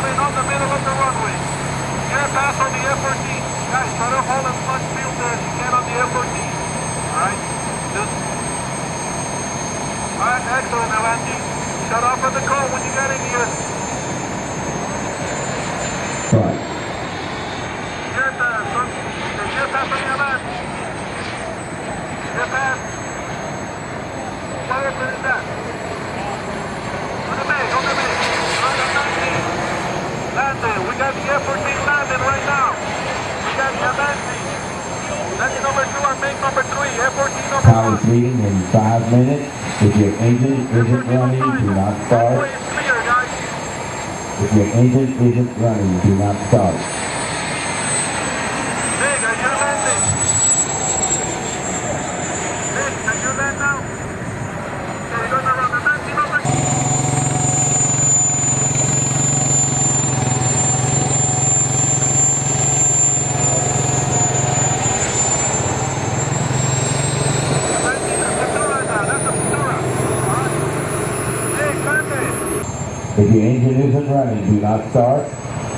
in on the middle of the runway. Get past on the F-14. Guys, try to hold as much field there as you can on the F-14. Alright? Alright, excellent, Avanti. Shut off at the call when you get in here. Right. Get past on the Avanti. Get past. What airplane is that? On the MiG. On the 19. Landing. We got the F-14 landing right now. We got the Avanti. Landing number 2 on MiG number 3. F-14 number 1. Pilot's reading in 5 minutes. If your engine isn't running, do not start. Runway is clear, guys. If your engine isn't running, do not start. MiG, are you landing? MiG, can you land now? Okay, you're gonna run the 19 number 2. If your engine isn't running, do not start.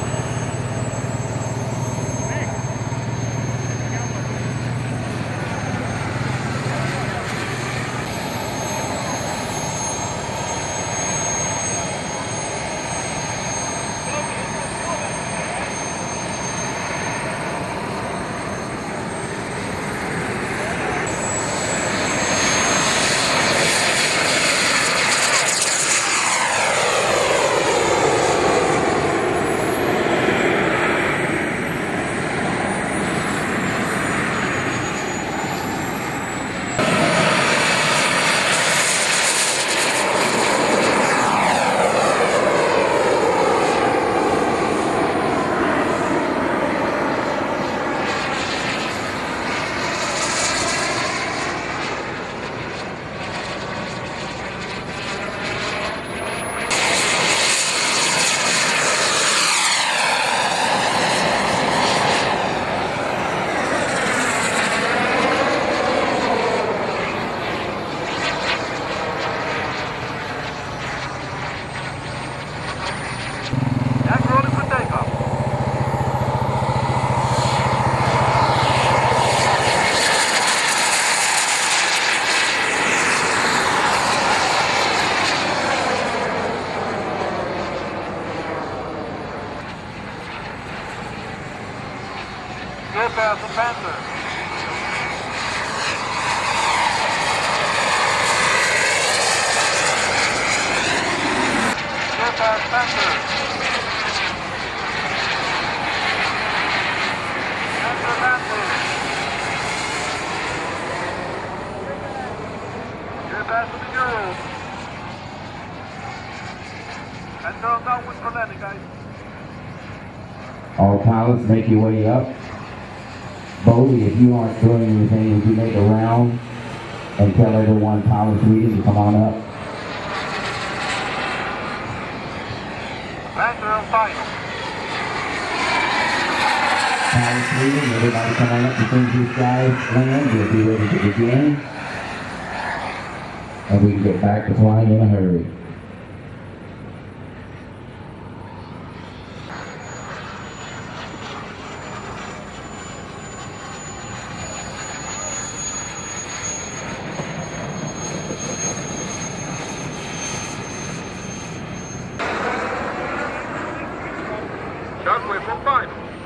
Get past the Panther. Get past Panther. Panther. Get past the Euro. And go downwind for landing, guys. All pilots, make your way up. Bodie, if you aren't doing anything, would you make a round and tell everyone pilot's reading to come on up? Panther on final. Pilot's reading, everybody come on up as soon as these guys land. We'll be ready to begin. And we can get back to flying in a hurry. Shockwave from final.